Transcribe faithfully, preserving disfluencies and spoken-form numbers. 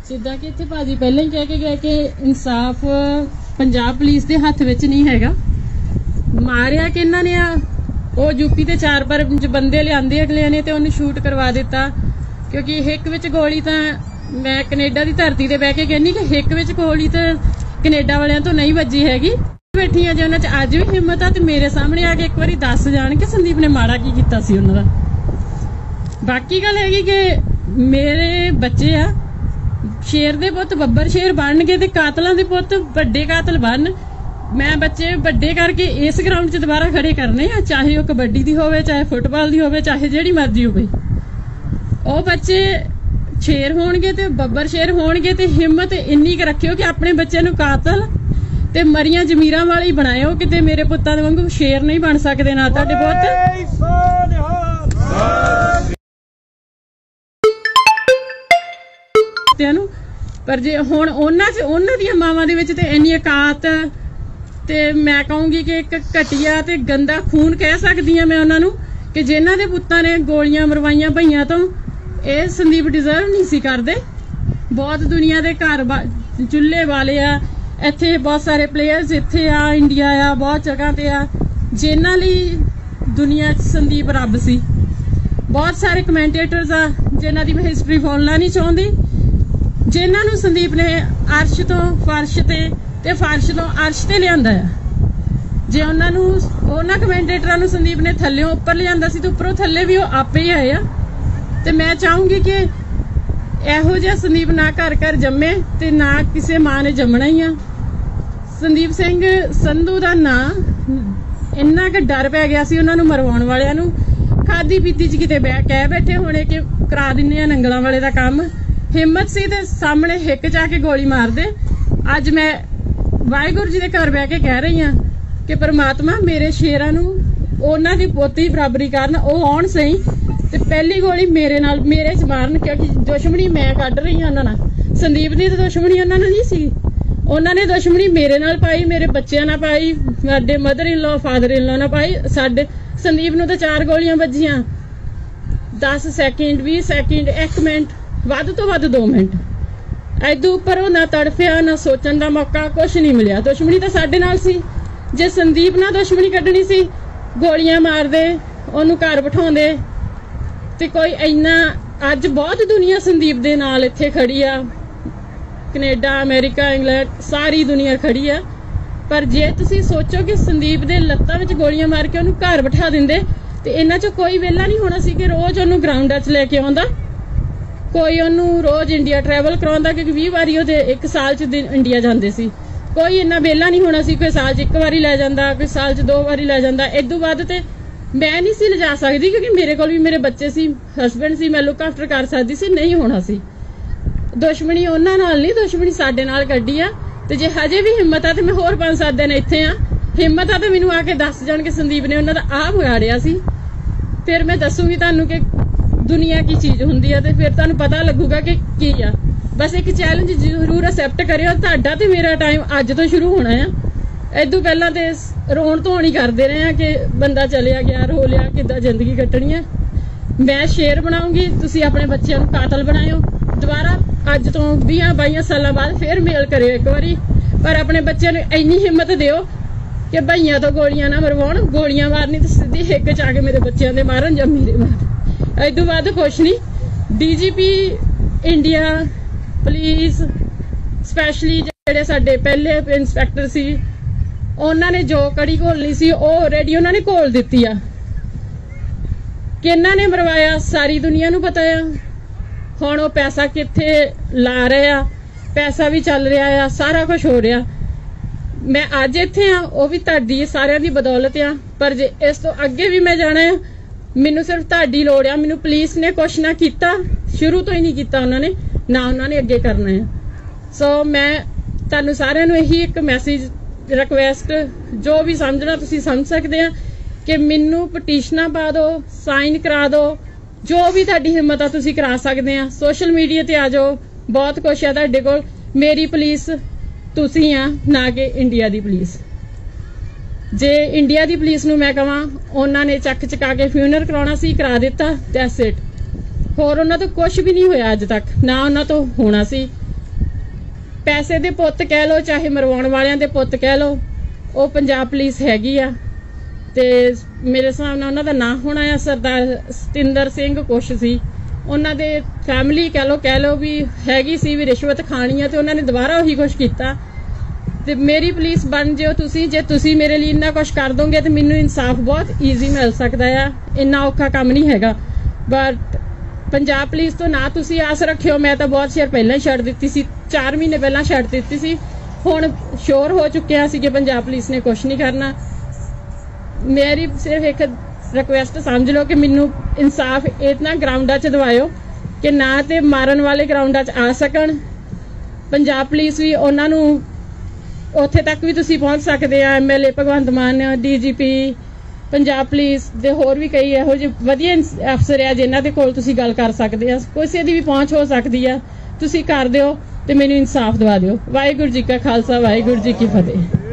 जिद्दां कि इत्थे भाजी पहले ही कह के गए कि इंसाफ पंजाब पुलिस के हथ विच नहीं हैगा। मारिया कि इन्हां ने वो यूपी के चार पंज बंदे लिआंदे अगले ने ते उन्हें शूट करवा दिता, क्योंकि हिक विच गोली तां मैं कनेडा की धरती ते बह के कहनी कि हिक विच गोली तो कनेडा वालियां तो नहीं वजी हैगी। बैठी आ जे उन्हां च अज भी हिम्मत आ ते मेरे सामने आके एक बारी दस जाण कि संदीप ने माड़ा की कीता सी उन्हां दा। बाकी गल हैगी कि मेरे बच्चे आ, शेर दे पुत बब्बर शेर बन गए ते कातलां दे पुत वड्डे कातल बन। मैं बच्चे वड्डे करके इस ग्राउंड च दोबारा खड़े करने आ, चाहे वो कबड्डी दी होवे, चाहे फुटबॉल दी होवे, चाहे जिहड़ी मर्जी होवे। ओ बच्चे शेर होणगे ते बब्बर शेर होणगे ते हिम्मत इन्नी क रखियो कि अपने बच्चे नूं कातल ते मरियां जमीरां वाले ही बनायो, किते मेरे पुत्तां दे वांगू शेर नहीं बन सकदे ना तुहाडे पुत्त। पर जे हुण उन्हां च उन्हां दी मावां दे विच ते इन्नी औकात ते मैं कहूंगी कि एक घटिया ते गंदा खून कह सकदी हां मैं उन्हां नूं कि जिन्हां दे पुत्तां ने गोलियां मरवाइयां भईयां तो ਇਹ संदीप डिजर्व नहीं सी करते। बहुत दुनिया के घर चुल्हे वाले आ, इत्थे बहुत सारे प्लेयर्स इत्थे आ, इंडिया आ, बहुत जगह ते आ जिन्हां लई दुनिया च संदीप रब सी। बहुत सारे कमेंटेटर्स आ जिन्हां दी मैं हिस्टरी बोलना नहीं चाहती, जिन्हां नूं संदीप ने अर्श तो फर्श ते ते फर्श तो अर्श ते लिआंदा है। जे उन्हां नूं उन्हां कमेंटेटरां नूं संदीप ने थल्लेों उपर लिआंदा सी ते उपरों थल्ले भी वो आपे ही आए आ। ते मैं चाहूंगी कि इहो जिहा संदीप ना घर घर जम्मे ते ना किसी मां ने जमना ही आ। संदीप सिंह संधू का नां इन्ना क डर पै गया सी उन्हां नूं मरवाउण वालियां नूं, खाधी पीती च किते बह कह बैठे होने कि करा दिन्ने आ नंगलां वाले दा काम। हिम्मत सी ते सामने हिक च आके गोली मार दे। अज मैं वाहिगुरू जी दे घर बह के कह रही हां कि परमात्मा मेरे शेरां नूं उन्हां दी पोती बराबरी करन, ओ आउण सही ते पहली गोली मेरे नाल मेरे च मारन, क्योंकि दुश्मनी मैं कढ रही हां उन्हां नाल। संदीप दी तो दुश्मनी उन्हां नाल नहीं सी, उन्हां ने दुश्मनी मेरे नाल पाई, मेरे बच्चों नाल पाई, साडे mother in law father in law नाल पाई। साडे संदीप नूं तो चार गोलियां वजियां, दस सैकेंड बीस सैकेंड एक मिनट वध तो वध दो मिनट इदू उपर ना तड़फिया ना सोचण दा मौका कुछ नहीं मिलिया। दुश्मनी तो साडे नाल सी, जे संदीप नाल दुश्मनी कड्ढनी सी गोलियां मारदे ओनू घर बिठाउंदे ते कोई इन्ना। अज बहुत दुनिया संदीप दे नाल इत्थे खड़ी आ, कनेडा अमेरिका इंग्लैंड सारी दुनिया खड़ी आ। पर जे तुसी सोचो कि संदीप दे लत्तां विच गोलियां मार के ओनू घर बिठा दिंदे ते इन्हां चों कोई वेला नहीं होना सी कि रोज ओनू ग्राउंडा च लैके आउंदा, कोई ओनू रोज इंडिया ट्रैवल कराउंदा, क्योंकि बीस वारी ओहदे एक साल च दिन इंडिया जांदे सी। कोई इन्ना वेला नहीं होना सी, कोई साल च एक वारी लै जांदा, कोई साल च दो वारी लै जांदा। इदों वध ते मैं नहीं सी लिजा सकती, क्योंकि मेरे कोल भी मेरे बच्चे सी, हसबैंड सी, मैं लुक आफ्टर कर सकती सी, नहीं होना सी। दुश्मनी उन्हां नाल नहीं, दुश्मनी साडे नाल कड्ढी आ। ते जे हजे भी हिम्मत आ ते मैं होर पांच सत्त दिन इत्थे आ, हिम्मत आ ते मैनूं आके दस जाण के संदीप ने उन्हां दा आ बिगाड़िया सी। फिर मैं दसूंगी तुहानूं कि दुनिया की चीज़ हुंदी आ, ते फिर तुहानूं पता लगूगा कि की आ। बस एक चैलेंज जरूर एक्सैप्ट करियो, तुहाडा ते मेरा टाइम अज तो शुरू होना आ। इदों पहलां ते रोण धोण ही करदे रहे कि बंदा चलिया गया, रो लिया, किद्दां जिंदगी कट्टनी है। मैं शेर बनाऊंगी, तुसीं अपने बच्चों नूं कातल बनाओ। दोबारा अज तो बीस बाईस साल बाद फिर मेल करियो एक बारी, पर अपने बच्चों नूं इन्नी हिम्मत दिओ कि भईयां तो गोलियां ना मरवाउण, गोलियां मारनी तो सीधी हिक च आके मेरे बच्चों दे मारन जां मेरे मारन, इदों बाद कुछ नहीं। D G P India police specially जिहड़े साडे पहले इंस्पैक्टर सी, उन्हां ने जो कड़ी घोलनी सी वो ऑलरेडी उन्हां ने घोल दित्ती आ। कि इन्हां ने मरवाया सारी दुनिया नूं पता आ। हुण वो पैसा कित्थे ला रहे आ, पैसा भी चल रहा आ, सारा कुछ हो रहा। मैं अज इत्थे आ वो भी तुहाडी सारिਆਂ दी बदौलत आ, पर जे इस तो अगे भी मैं जाना है मैनू सिर्फ तुहाडी लोड़ आ। मैनू पुलिस ने कुछ ना कीता, शुरू तो ही नहीं कीता उन्होंने, ना उन्होंने अगे करना है। सो मैं तुहानू सारिਆਂ नू यही एक मैसेज रिक्वेस्ट जो भी समझना तुसीं समझ सकते हैं कि मैनू पटीशना पा दो, साइन करा दो, जो भी तुहाडी हिम्मत आ तुसीं करा सकते हैं। सोशल मीडिया ते आ जाओ, बहुत कुछ है तुहाडे कोल। मेरी पुलिस तुसीं आ, ना कि इंडिया दी पुलिस। जे इंडिया दी पुलिस नूं मैं कहां उन्होंने चक चका के फ्यूनर कराउणा सी, करा दिता, दैट्स इट। होर उन्हां तो कुछ भी नहीं होया अज तक, ना उन्हां तो होना सी। ਪੈਸੇ ਦੇ ਪੁੱਤ ਕਹਿ ਲਓ ਚਾਹੇ ਮਰਵਾਉਣ ਵਾਲਿਆਂ ਦੇ ਪੁੱਤ ਕਹਿ ਲਓ, ਉਹ ਪੰਜਾਬ ਪੁਲਿਸ ਹੈਗੀ ਆ। ਤੇ ਮੇਰੇ ਹਿਸਾਬ ਨਾਲ ਉਹਨਾਂ ਦਾ ਨਾਂ ਹੋਣਾ ਆ ਸਰਦਾਰ ਸਤਿੰਦਰ ਸਿੰਘ ਕੁਛ ਸੀ। ਉਹਨਾਂ ਦੇ ਫੈਮਿਲੀ ਕਹਿ ਲਓ ਕਹਿ ਲਓ ਵੀ ਹੈਗੀ ਸੀ ਵੀ ਰਿਸ਼ਵਤ ਖਾਣੀ ਆ, ਤੇ ਉਹਨਾਂ ਨੇ ਦੁਬਾਰਾ ਉਹੀ ਕੁਛ ਕੀਤਾ। ਤੇ ਮੇਰੀ ਪੁਲਿਸ ਬਣ ਜਿਓ ਤੁਸੀਂ, ਜੇ ਤੁਸੀਂ ਮੇਰੇ ਲਈ ਇੰਨਾ ਕੁਛ ਕਰ ਦੋਗੇ ਤੇ ਮੈਨੂੰ ਇਨਸਾਫ ਬਹੁਤ ਈਜ਼ੀ ਮਿਲ ਸਕਦਾ ਆ। ਇੰਨਾ ਔਖਾ ਕੰਮ ਨਹੀਂ ਹੈਗਾ। ਬਟ ਪੰਜਾਬ ਪੁਲਿਸ ਤੋਂ ਨਾ ਤੁਸੀਂ ਆਸ ਰੱਖਿਓ। ਮੈਂ ਤਾਂ ਬਹੁਤ ਚਿਰ ਪਹਿਲਾਂ ਹੀ ਛੱਡ ਦਿੱਤੀ ਸੀ, ਚਾਰ ਮਹੀਨੇ ਪਹਿਲਾਂ ਛੱਡ ਦਿੱਤੀ ਸੀ। ਹੁਣ ਸ਼ੋਰ ਹੋ ਚੁੱਕਿਆ ਸੀ ਕਿ ਪੰਜਾਬ ਪੁਲਿਸ ਨੇ ਕੁਛ ਨਹੀਂ ਕਰਨਾ। ਮੇਰੀ ਸਿਰਫ ਇੱਕ ਰਿਕੁਐਸਟ ਸਮਝ ਲਓ ਕਿ ਮੈਨੂੰ ਇਨਸਾਫ ਇਤਨਾ ਗਰਾਊਂਡਾਂ 'ਚ ਦਿਵਾਇਓ ਕਿ ਨਾ ਤੇ ਮਾਰਨ ਵਾਲੇ ਗਰਾਊਂਡਾਂ 'ਚ ਆ ਸਕਣ। ਪੰਜਾਬ ਪੁਲਿਸ ਵੀ ਉਹਨਾਂ ਨੂੰ ਉੱਥੇ ਤੱਕ ਵੀ ਤੁਸੀਂ ਪਹੁੰਚ ਸਕਦੇ ਆ। M L A Bhagwant Mann, D G P Punjab police ਦੇ ਹੋਰ ਵੀ ਕਈ ਇਹੋ ਜਿਹੇ ਵਧੀਆ ਅਫਸਰ ਆ ਜਿਨ੍ਹਾਂ ਦੇ ਕੋਲ ਤੁਸੀਂ ਗੱਲ ਕਰ ਸਕਦੇ ਆ। ਕਿਸੇ ਦੀ ਵੀ ਪਹੁੰਚ ਹੋ ਸਕਦੀ ਆ। ਤੁਸੀਂ ਕਰ ਦਿਓ ਤੇ ਮੈਨੂੰ ਇਨਸਾਫ ਦਿਵਾ ਦਿਓ। ਵਾਹਿਗੁਰੂ ਜੀ ਕਾ ਖਾਲਸਾ, ਵਾਹਿਗੁਰੂ ਜੀ ਕੀ ਫਤਿਹ।